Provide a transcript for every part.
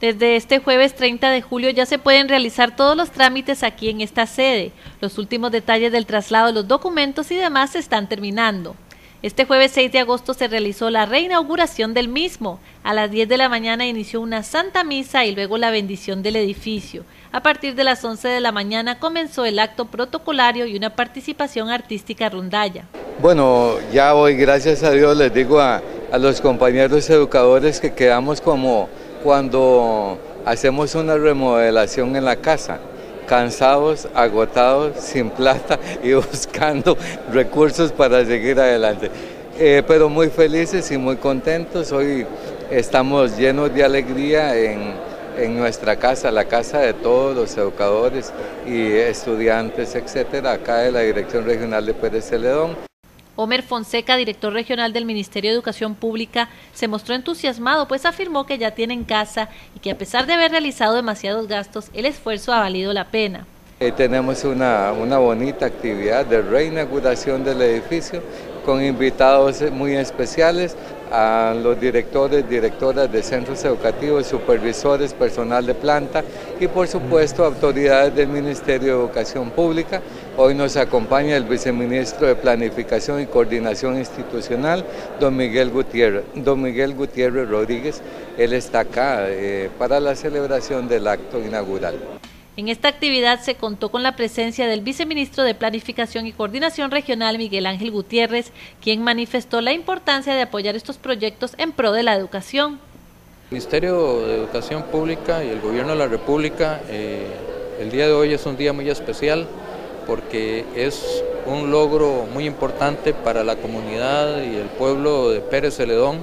Desde este jueves 30 de julio ya se pueden realizar todos los trámites aquí en esta sede. Los últimos detalles del traslado de los documentos y demás se están terminando. Este jueves 6 de agosto se realizó la reinauguración del mismo. A las 10 de la mañana inició una santa misa y luego la bendición del edificio. A partir de las 11 de la mañana comenzó el acto protocolario y una participación artística rondalla. Bueno, ya hoy, gracias a Dios, les digo a los compañeros educadores que quedamos como cuando hacemos una remodelación en la casa, cansados, agotados, sin plata y buscando recursos para seguir adelante. Pero muy felices y muy contentos. Hoy estamos llenos de alegría en nuestra casa, la casa de todos los educadores y estudiantes, etcétera, acá de la Dirección Regional de Pérez Celedón. Homer Fonseca, director regional del Ministerio de Educación Pública, se mostró entusiasmado, pues afirmó que ya tienen casa y que a pesar de haber realizado demasiados gastos, el esfuerzo ha valido la pena. Tenemos una bonita actividad de reinauguración del edificio con invitados muy especiales, a los directores, directoras de centros educativos, supervisores, personal de planta y por supuesto autoridades del Ministerio de Educación Pública. Hoy nos acompaña el viceministro de Planificación y Coordinación Institucional, don Miguel Gutiérrez Rodríguez. Él está acá para la celebración del acto inaugural. En esta actividad se contó con la presencia del viceministro de Planificación y Coordinación Regional, Miguel Ángel Gutiérrez, quien manifestó la importancia de apoyar estos proyectos en pro de la educación. El Ministerio de Educación Pública y el Gobierno de la República, el día de hoy es un día muy especial porque es un logro muy importante para la comunidad y el pueblo de Pérez Celedón,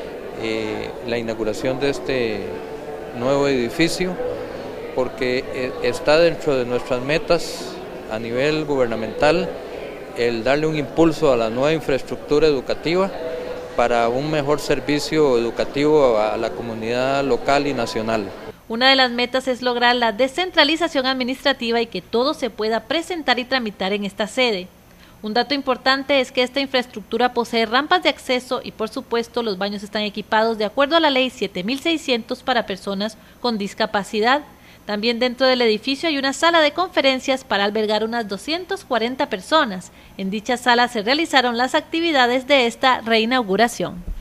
la inauguración de este nuevo edificio, porque está dentro de nuestras metas a nivel gubernamental el darle un impulso a la nueva infraestructura educativa para un mejor servicio educativo a la comunidad local y nacional. Una de las metas es lograr la descentralización administrativa y que todo se pueda presentar y tramitar en esta sede. Un dato importante es que esta infraestructura posee rampas de acceso y por supuesto los baños están equipados de acuerdo a la ley 7600 para personas con discapacidad. También dentro del edificio hay una sala de conferencias para albergar unas 240 personas. En dicha sala se realizaron las actividades de esta reinauguración.